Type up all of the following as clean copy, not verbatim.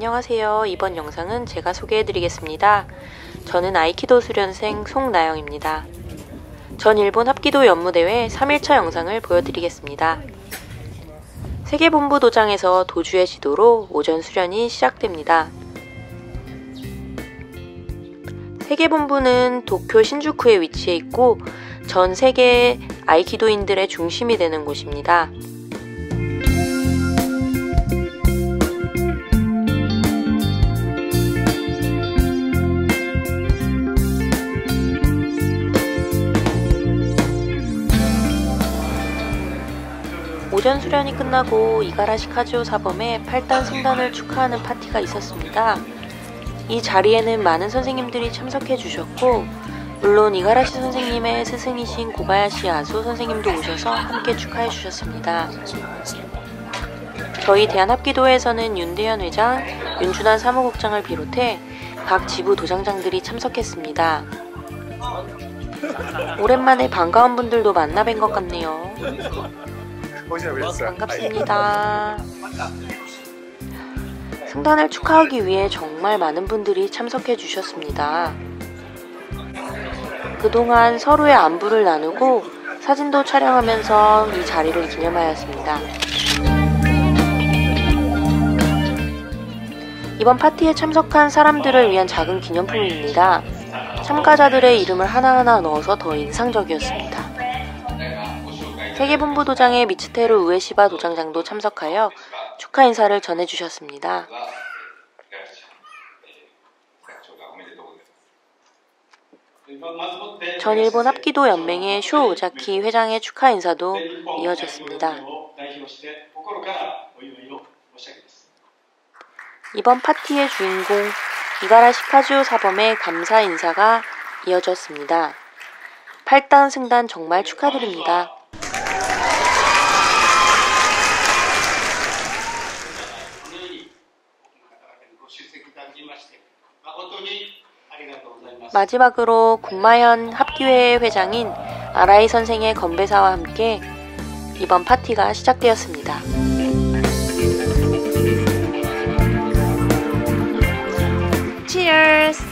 안녕하세요. 이번 영상은 제가 소개해드리겠습니다. 저는 아이키도 수련생 송나영입니다. 전 일본 합기도 연무대회 3일차 영상을 보여드리겠습니다. 세계본부도장에서 도주의 지도로 오전 수련이 시작됩니다. 세계본부는 도쿄 신주쿠에 위치해 있고 전 세계 아이키도인들의 중심이 되는 곳입니다. 오전 수련이 끝나고 이가라시 카즈오 사범의 8단 승단을 축하하는 파티가 있었습니다. 이 자리에는 많은 선생님들이 참석해 주셨고 물론 이가라시 선생님의 스승이신 고바야시 아수 선생님도 오셔서 함께 축하해 주셨습니다. 저희 대한합기도에서는 윤대현 회장, 윤준환 사무국장을 비롯해 각 지부 도장장들이 참석했습니다. 오랜만에 반가운 분들도 만나 뵌 것 같네요. 반갑습니다. 승단을 축하하기 위해 정말 많은 분들이 참석해 주셨습니다. 그동안 서로의 안부를 나누고 사진도 촬영하면서 이 자리를 기념하였습니다. 이번 파티에 참석한 사람들을 위한 작은 기념품입니다. 참가자들의 이름을 하나하나 넣어서 더 인상적이었습니다. 세계본부도장의 미츠테루 우에시바 도장장도 참석하여 축하 인사를 전해주셨습니다. 전 일본 합기도 연맹의 쇼 오자키 회장의 축하 인사도 이어졌습니다. 이번 파티의 주인공 이가라시 카즈오 사범의 감사 인사가 이어졌습니다. 8단 승단 정말 축하드립니다. 마지막으로 군마현 합기회 회장인 아라이 선생의 건배사와 함께 이번 파티가 시작되었습니다. 치얼스!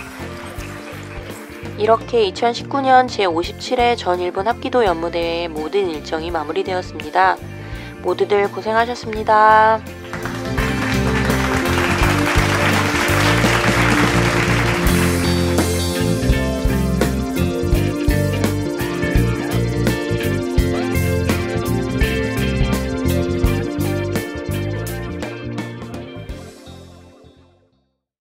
이렇게 2019년 제57회 전 일본 합기도 연무대회의 모든 일정이 마무리되었습니다. 모두들 고생하셨습니다.